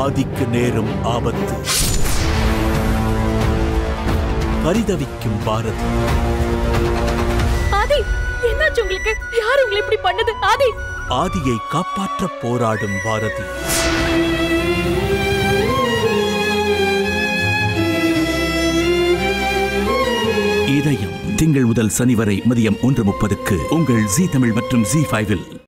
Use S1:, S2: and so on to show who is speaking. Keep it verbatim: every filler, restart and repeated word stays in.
S1: ஆதிக்கு நேரும் ஆபத்து. பரிதவிக்கும் பாரதி.
S2: ஆதி, என்னாச்சு உங்களுக்கு? யார் உங்களை இப்படி பண்ணது? ஆதி.
S1: ஆதியை காப்பாற்ற போராடும் பாரதி. இதயம் திங்கள் முதல் சனி வரை மதியம் ஒன்று முப்பதுக்கு உங்கள் ஜீ தமிழ் மற்றும் ஜீ ஃபைவில்.